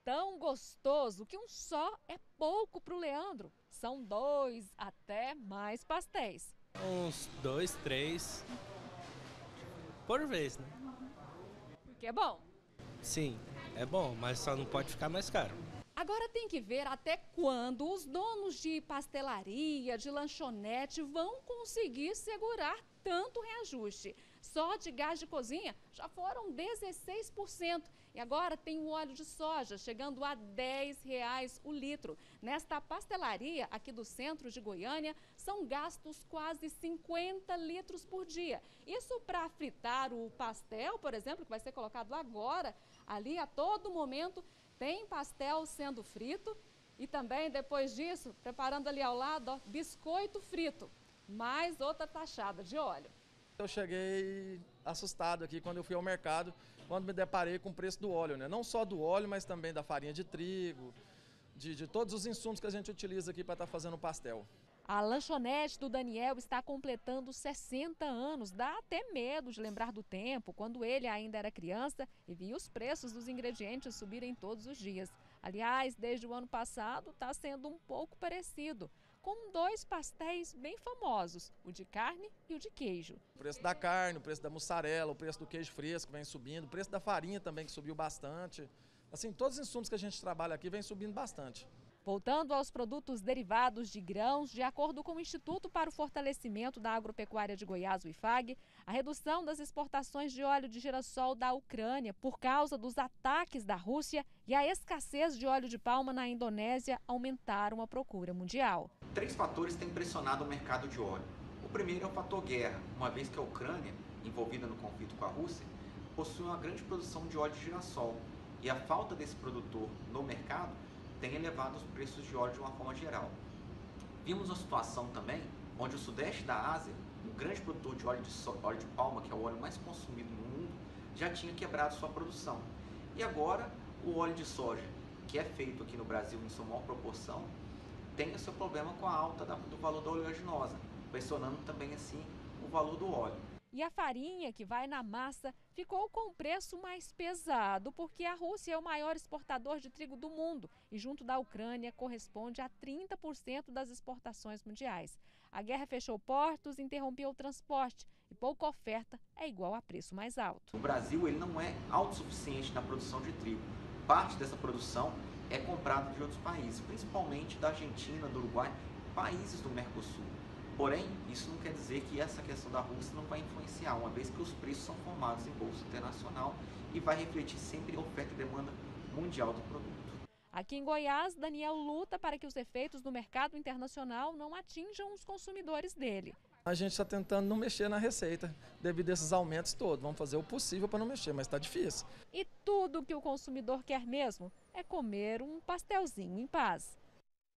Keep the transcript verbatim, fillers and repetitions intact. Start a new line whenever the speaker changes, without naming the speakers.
tão gostoso que um só é pouco para o Leandro. São dois, até mais pastéis.
Uns dois, três por vez, né?
Porque é bom.
Sim, é bom, mas só não pode ficar mais caro.
Agora tem que ver até quando os donos de pastelaria, de lanchonete vão conseguir segurar tanto reajuste. Só de gás de cozinha já foram dezesseis por cento. E agora tem o óleo de soja chegando a dez reais o litro. Nesta pastelaria aqui do centro de Goiânia, são gastos quase cinquenta litros por dia. Isso para fritar o pastel, por exemplo, que vai ser colocado agora, ali a todo momento. Tem pastel sendo frito e também, depois disso, preparando ali ao lado, ó, biscoito frito, mais outra taxada de óleo.
Eu cheguei assustado aqui quando eu fui ao mercado, quando me deparei com o preço do óleo, né? Não só do óleo, mas também da farinha de trigo, de, de todos os insumos que a gente utiliza aqui para estar fazendo o pastel.
A lanchonete do Daniel está completando sessenta anos. Dá até medo de lembrar do tempo, quando ele ainda era criança e via os preços dos ingredientes subirem todos os dias. Aliás, desde o ano passado está sendo um pouco parecido, com dois pastéis bem famosos, o de carne e o de queijo.
O preço da carne, o preço da mussarela, o preço do queijo fresco vem subindo, o preço da farinha também que subiu bastante. Assim, todos os insumos que a gente trabalha aqui vem subindo bastante.
Voltando aos produtos derivados de grãos, de acordo com o Instituto para o Fortalecimento da Agropecuária de Goiás, o IFAG, a redução das exportações de óleo de girassol da Ucrânia por causa dos ataques da Rússia e a escassez de óleo de palma na Indonésia aumentaram a procura mundial.
Três fatores têm pressionado o mercado de óleo. O primeiro é o fator guerra, uma vez que a Ucrânia, envolvida no conflito com a Rússia, possui uma grande produção de óleo de girassol e a falta desse produtor no mercado tem elevado os preços de óleo de uma forma geral. Vimos uma situação também onde o sudeste da Ásia, um grande produtor de óleo de, so óleo de palma, que é o óleo mais consumido no mundo, já tinha quebrado sua produção. E agora o óleo de soja, que é feito aqui no Brasil em sua maior proporção, tem o seu problema com a alta da, do valor da oleaginosa, pressionando também assim o valor do óleo.
E a farinha que vai na massa ficou com o preço mais pesado, porque a Rússia é o maior exportador de trigo do mundo e, junto da Ucrânia, corresponde a trinta por cento das exportações mundiais. A guerra fechou portos, interrompeu o transporte e pouca oferta é igual a preço mais alto.
O Brasil ele não é autossuficiente na produção de trigo. Parte dessa produção é comprada de outros países, principalmente da Argentina, do Uruguai, países do Mercosul. Porém, isso não quer dizer que essa questão da Rússia não vai influenciar, uma vez que os preços são formados em bolsa internacional e vai refletir sempre a oferta e demanda mundial do produto.
Aqui em Goiás, Daniel luta para que os efeitos do mercado internacional não atinjam os consumidores dele.
A gente está tentando não mexer na receita devido a esses aumentos todos. Vamos fazer o possível para não mexer, mas está difícil.
E tudo que o consumidor quer mesmo é comer um pastelzinho em paz.